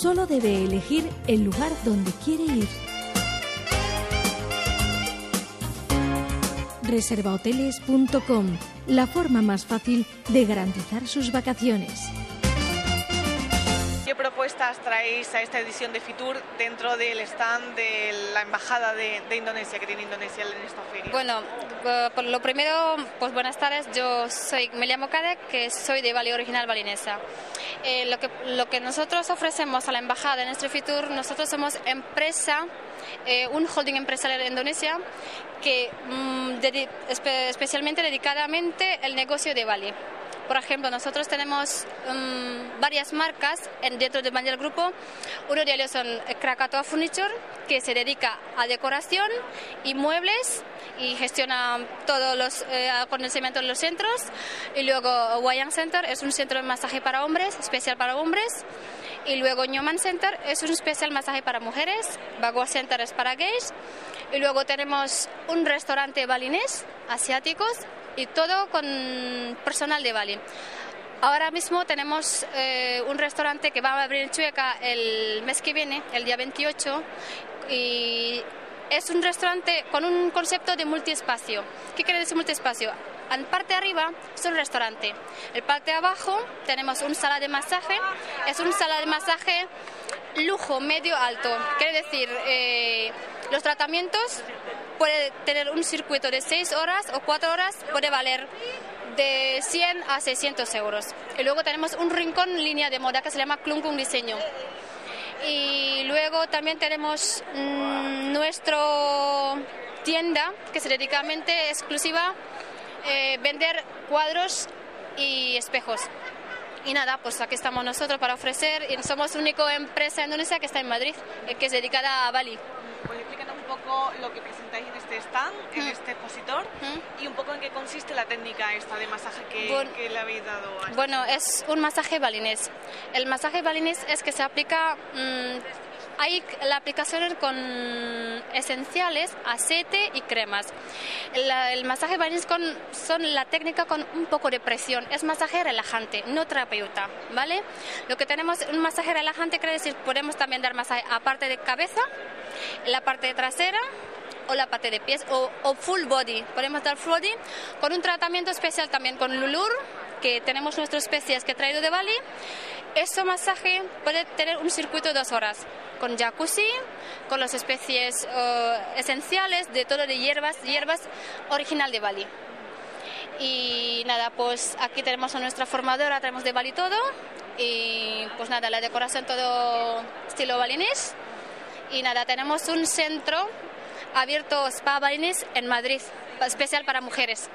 Solo debe elegir el lugar donde quiere ir. Reservahoteles.com, la forma más fácil de garantizar sus vacaciones. ¿Qué propuestas traéis a esta edición de Fitur dentro del stand de la Embajada de Indonesia, que tiene Indonesia en esta feria? Bueno, por lo primero, pues buenas tardes, me llamo Kadek, que soy de Bali original balinesa. Lo que nosotros ofrecemos a la Embajada en este Fitur, nosotros somos empresa, un holding empresarial de Indonesia que especialmente dedicadamente el negocio de Bali. Por ejemplo, nosotros tenemos varias marcas dentro del grupo. Uno de ellos son Krakatoa Furniture, que se dedica a decoración y muebles y gestiona todos los acontecimientos en los centros. Y luego Wayang Center es un centro de masaje para hombres, especial para hombres. Y luego Nyoman Center es un especial masaje para mujeres. Bagua Center es para gays. Y luego tenemos un restaurante balinés, asiáticos, y todo con personal de Bali. Ahora mismo tenemos un restaurante que va a abrir en Chueca el mes que viene, el día 28, y es un restaurante con un concepto de multiespacio. ¿Qué quiere decir multiespacio? En parte de arriba es un restaurante, en parte de abajo tenemos una sala de masaje, es una sala de masaje lujo, medio, alto. Quiere decir, los tratamientos puede tener un circuito de 6 horas o 4 horas, puede valer de 100 a 600 euros. Y luego tenemos un rincón línea de moda que se llama Klungkung Diseño. Y luego también tenemos nuestra tienda que se dedica exclusiva a vender cuadros y espejos. Y nada, pues aquí estamos nosotros para ofrecer, y somos la única empresa en Indonesia que está en Madrid, que es dedicada a Bali. Pues explícanos un poco lo que presentáis en este stand, en este expositor, y un poco en qué consiste la técnica esta de masaje que le habéis dado a Bueno, es un masaje balinés. El masaje balinés es que se aplica... hay la aplicación con esenciales, aceite y cremas. El masaje balinés son la técnica con un poco de presión. Es masaje relajante, no terapeuta, ¿vale? Lo que tenemos, un masaje relajante quiere decir, podemos también dar masaje aparte de cabeza, la parte trasera o la parte de pies o full body. Podemos dar full body con un tratamiento especial también con Lulur, que tenemos nuestras especies que he traído de Bali. Este masaje puede tener un circuito de 2 horas, con jacuzzi, con las especies esenciales, de todo de hierbas original de Bali. Y nada, pues aquí tenemos a nuestra formadora, tenemos de Bali todo, y pues nada, la decoración todo estilo balinés. Y nada, tenemos un centro abierto Spa Balinés en Madrid, especial para mujeres.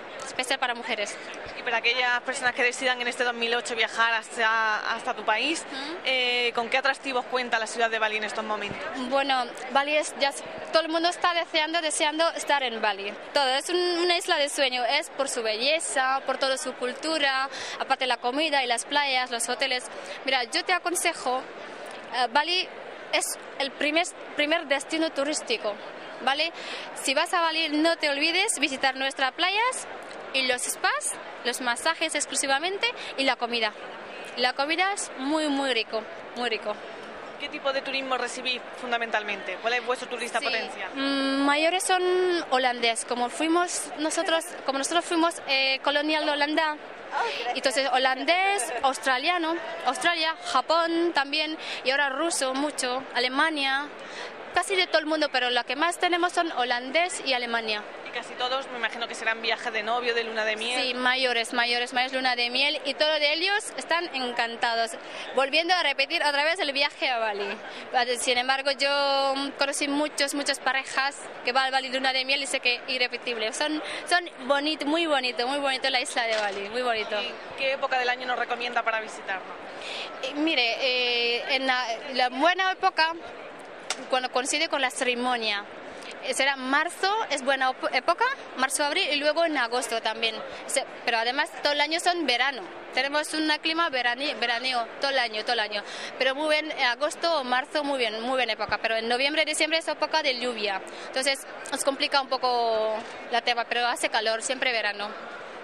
Y para aquellas personas que decidan en este 2008 viajar hasta tu país, ¿con qué atractivos cuenta la ciudad de Bali en estos momentos? Bueno, Bali todo el mundo está deseando estar en Bali. Todo es una isla de sueño, es por su belleza, por toda su cultura, aparte la comida y las playas, los hoteles. Mira, yo te aconsejo, Bali es el primer destino turístico, ¿vale? Si vas a Bali, no te olvides visitar nuestras playas y los spas, los masajes exclusivamente, y la comida. La comida es muy, muy rico, muy rico. ¿Qué tipo de turismo recibís fundamentalmente? ¿Cuál es vuestro turista potencial? Mayores son holandés, como nosotros fuimos colonial de Holanda. Entonces holandés, Australia, Japón también, y ahora ruso mucho, Alemania, casi de todo el mundo, pero lo que más tenemos son holandés y Alemania. Y casi todos, me imagino que serán viajes de novio, de luna de miel. Sí, mayores luna de miel, y todos de ellos están encantados, volviendo a repetir otra vez el viaje a Bali. Sin embargo, yo conocí muchas parejas que van a Bali luna de miel y sé que irrepetible. Son bonito, muy bonito la isla de Bali, muy bonito. ¿Y qué época del año nos recomienda para visitarnos? Mire, en la buena época, cuando coincide con la ceremonia, será marzo, es buena época, marzo-abril, y luego en agosto también. Pero además todo el año son verano. Tenemos un clima veraniego todo el año. Pero muy bien, agosto o marzo, muy bien época. Pero en noviembre, diciembre es época de lluvia. Entonces nos complica un poco la tema, pero hace calor, siempre verano.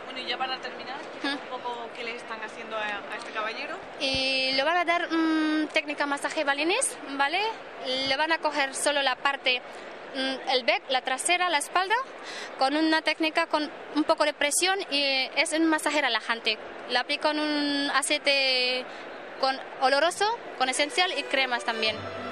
Bueno, y ya para terminar, un poco qué le están haciendo a este caballero. Y le van a dar técnica masaje balinés, ¿vale? Le van a coger solo la parte, el back, la trasera, la espalda, con una técnica con un poco de presión y es un masaje relajante. Le aplican un aceite con oloroso, con esencial y cremas también.